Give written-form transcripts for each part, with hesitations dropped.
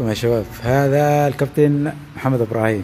يا شباب، هذا الكابتن محمد ابراهيم.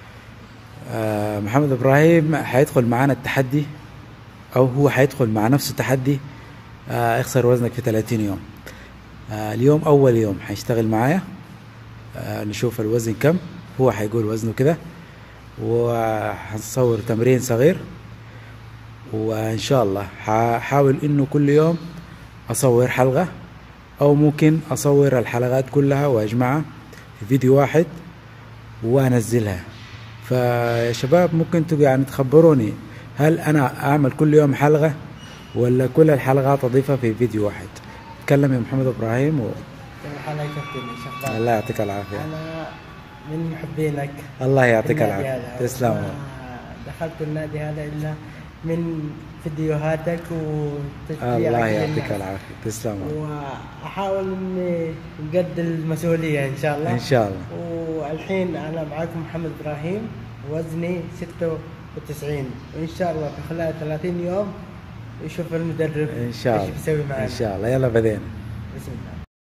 محمد ابراهيم حيدخل معانا التحدي، او هو حيدخل مع نفسه التحدي. اخسر وزنك في 30 يوم. اليوم اول يوم حيشتغل معايا. نشوف الوزن كم. هو حيقول وزنه كده، وحنصور تمرين صغير، وان شاء الله حاول انه كل يوم اصور حلقة، او ممكن اصور الحلقات كلها واجمعها في فيديو واحد وانزلها. فيا شباب ممكن يعني تخبروني، هل انا اعمل كل يوم حلقة ولا كل الحلقات اضيفها في فيديو واحد؟ تكلم يا محمد ابراهيم. كيف حالك كابتن؟ الله يعطيك العافية. انا من محبينك. الله يعطيك العافية. تسلم. دخلت النادي هذا الا من فيديوهاتك وتشجيعك. الله يعطيك العافية. تسلم. واحاول اني قد المسؤولية ان شاء الله. ان شاء الله. والحين انا معاكم محمد ابراهيم، وزني 96، وان شاء الله في خلال 30 يوم يشوف المدرب ان شاء الله ايش بيسوي معنا. ان شاء الله. يلا بدينا. بسم الله.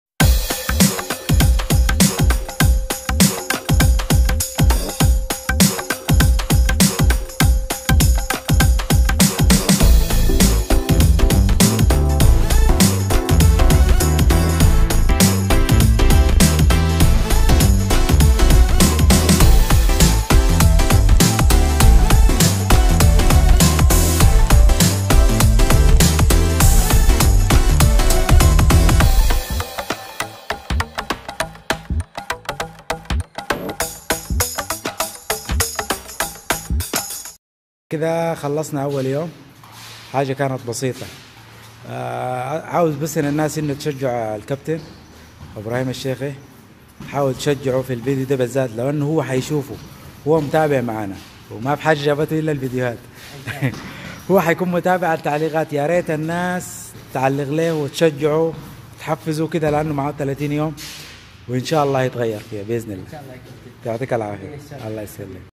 كده خلصنا اول يوم. حاجة كانت بسيطة. عاوز بس ان الناس انه تشجع الكابتن ابراهيم الشيخي. حاول تشجعه في الفيديو ده بالذات، لو انه هو حيشوفه، هو متابع معنا وما في حاجة جابته الا الفيديوهات. هو حيكون متابع على التعليقات. يا ريت الناس تعلق له وتشجعه وتحفزه كده، لانه معه 30 يوم وان شاء الله يتغير فيها باذن الله. ان شاء الله يا كابتن. يعطيك العافية. الله يسلمك.